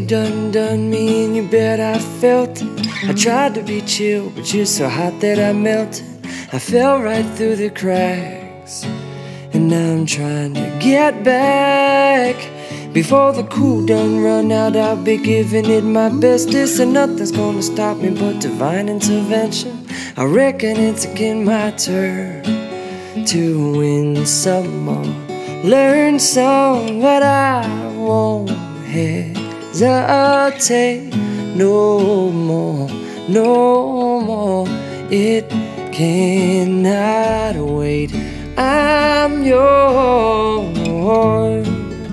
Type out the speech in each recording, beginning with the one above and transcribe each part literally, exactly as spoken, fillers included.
done done me, and you bet I felt it. I tried to be chill, but you're so hot that I melted. I fell right through the cracks, and now I'm trying to get back. Before the cool done run out, I'll be giving it my bestest, and nothing's gonna stop me but divine intervention. I reckon it's again my turn to win some more, learn some, but I won't hesitate no more, no more. It cannot wait. I'm yours.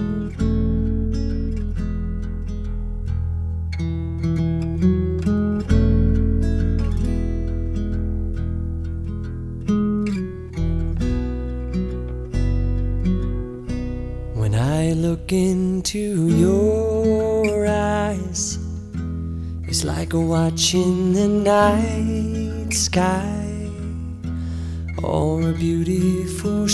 When I look into your eyes, it's like watching the night sky or a beautiful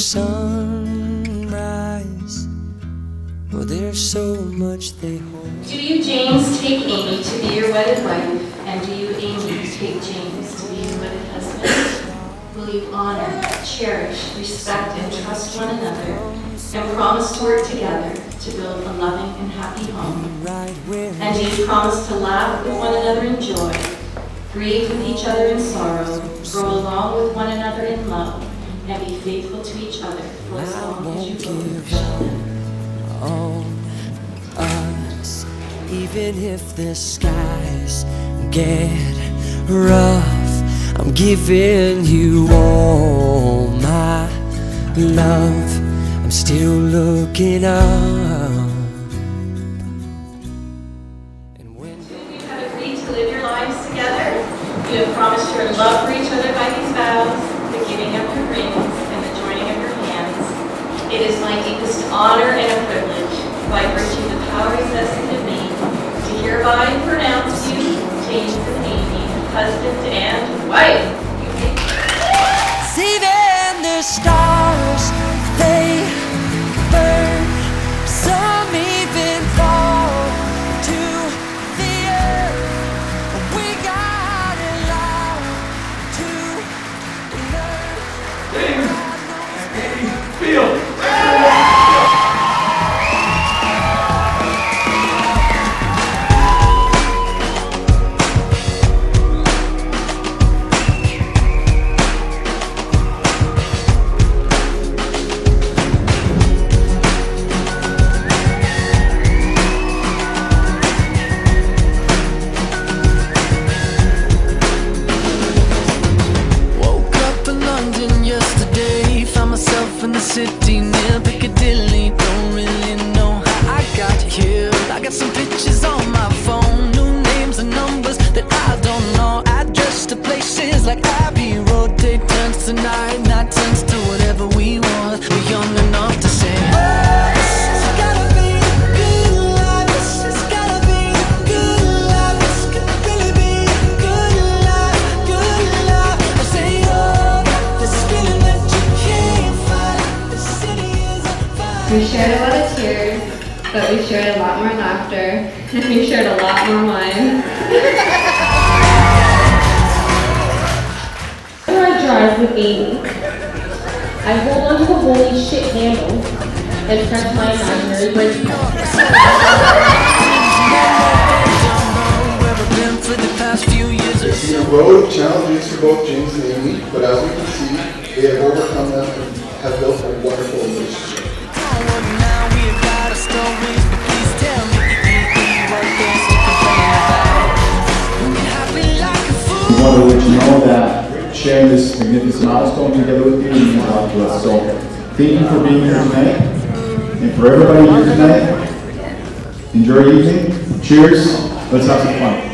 sunrise. Well, there's so much they hold. Do you, James, take Amy to be your wedded wife? And do you, Amy, take James to be your wedded husband? Will you honor, cherish, respect, and trust one another, and promise to work together to build a loving and happy home? And do you promise to laugh with one another in joy, grieve with each other in sorrow, grow along with one another in love, and be faithful to each other for as long as you both shall live? On us, even if the skies get rough, I'm giving you all my love. I'm still looking up. And when you have agreed to live your lives together, you have promised your love for each other by these vows, the giving of your rings and the joining of your hands. It is my deepest honor and a privilege, by virtue of the powers vested in me, to hereby pronounce you, James and Amy, husband and wife. See then the stars, they burn, some even fall to the earth. We got a lot to learn. James and Amy Field. In the city near Piccadilly, don't really know how I got here. I got some pictures on my phone, new names and numbers that I don't know. Address to places like Abbey Road. Day turns to night, night turns to whatever we want. We're young enough to say, oh, it's gotta be a good life. It's gotta be a good life. This could really be a good life, good life. I say, oh, this feeling that you can't find. We shared a lot of tears, but we shared a lot more laughter, and we shared a lot more wine. When I drive with Amy, I hold onto the holy shit handle and press my imaginary brake pedal. It's been a road of challenges for both James and Amy, but as we can see, they have overcome them and have built a wonderful relationship. We want to let you know that sharing this magnificent milestone together with you means a lot to us. So thank you for being here tonight. And for everybody here tonight, enjoy your evening. Cheers. Let's have some fun.